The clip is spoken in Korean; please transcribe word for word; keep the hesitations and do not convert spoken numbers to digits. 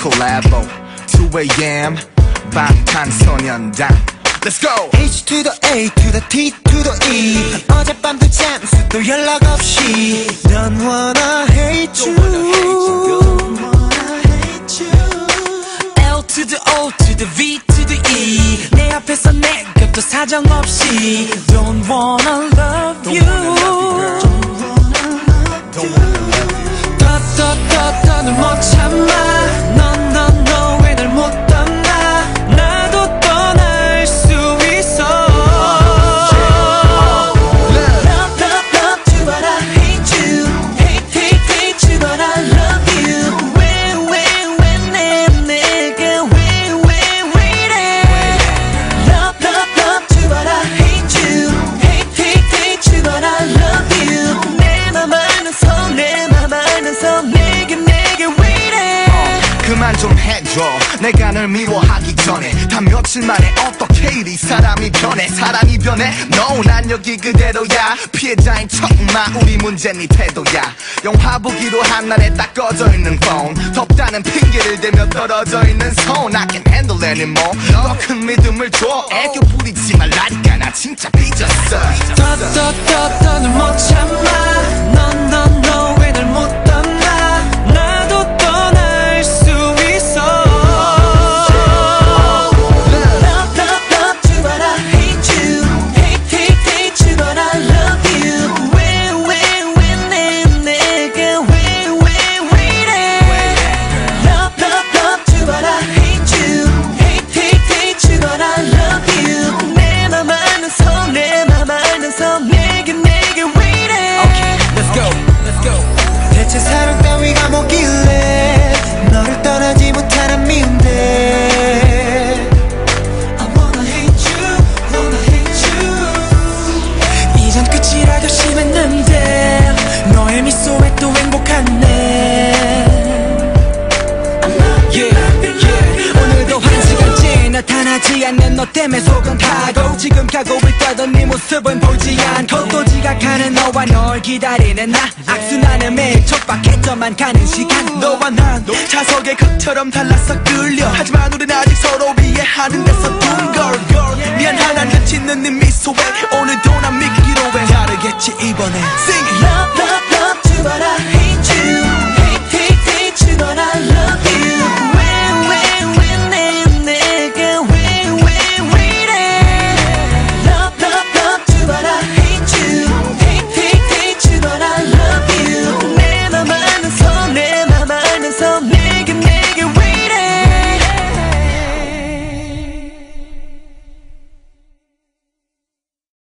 collabo two a.m. 방탄소년단 Let's go! H to the A to the T to the E 어젯밤도 잠수 또 연락 없이 Don't wanna hate you Don't wanna hate you L to the O to the V to the E 내 앞에서 내 곁도 사정없이 Don't wanna love you Don't wanna love you 더 더 더 더는 못 참아 No no no 왜 날 못 떠나 나도 떠날 수 있어 Love love love you but I hate you Hate hate hate you but I love you 왜 왜 왜 내 내게 왜 왜 왜 이래 Love love love you but I hate you Hate hate hate you but I love you 내 맘 안에서 내 맘 안에서 내게 내게 왜 이래 그만 좀 해줘 내가 널 미워하기 전에 다 며칠 만에 어떻게 이리 사람이 변해 사람이 변해 No 난 여기 그대로야 피해자인 척마 우리 문제 네 태도야 영화 보기로 한 날에 딱 꺼져 있는 폰 덥다는 핑계를 대며 떨어져 있는 손 I can't handle anymore 더 큰 믿음을 줘 애교 부리지 말라니까 나 진짜 삐졌어 더 더 더 더는 못 참아 No no no 왜 날 못 떠나 나도 떠날 수 있어 Love love love you but I hate you Hate hate hate you but I love you 왜 왜 왜 내 내게 왜 왜 왜 이래 Love love love you but I hate you Hate hate hate you but I love you 내 맘 안에서 내 맘 안에서 내게 내게 왜 이래 Okay, let's go, let's go 대체 사랑 따위가 뭐길래 너를 떠나지 못하는 미운데 I wanna hate you, wanna hate you 이젠 끝이라 결심했는데 너의 미소에 또 행복하네 Yeah, yeah. 오늘도 한 시간째 나타나지 않는 너 때문에 속은 타고 지금 가고 있다던 네 모습은 보지 않고 또 지각하는 너와 널 기다리는 나 악순환의 매일 촉박했더만 가는 시간 너와 난 자석의 것처럼 달라서 끌려 하지만 우린 아직 서로 이해하는 데서 둥걸 미안하단 그 짓는 네 미소에 오늘도 난 믿기로 해 다르겠지 이번엔